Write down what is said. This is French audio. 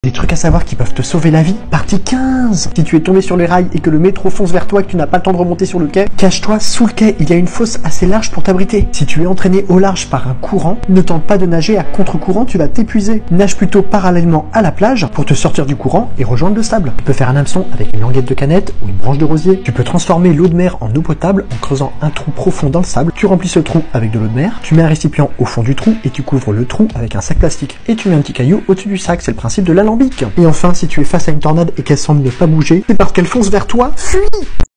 Des trucs à savoir qui peuvent te sauver la vie. Partie 15. Si tu es tombé sur les rails et que le métro fonce vers toi et que tu n'as pas le temps de remonter sur le quai, cache-toi sous le quai, il y a une fosse assez large pour t'abriter. Si tu es entraîné au large par un courant, ne tente pas de nager à contre-courant, tu vas t'épuiser. Nage plutôt parallèlement à la plage pour te sortir du courant et rejoindre le sable. Tu peux faire un hameçon avec une languette de canette ou une branche de rosier. Tu peux transformer l'eau de mer en eau potable en creusant un trou profond dans le sable. Tu remplis ce trou avec de l'eau de mer, tu mets un récipient au fond du trou et tu couvres le trou avec un sac plastique. Et tu mets un petit caillou au-dessus du sac, c'est le principe de l'alambic. Et enfin, si tu es face à une tornade et qu'elle semble ne pas bouger, c'est parce qu'elle fonce vers toi, fuis!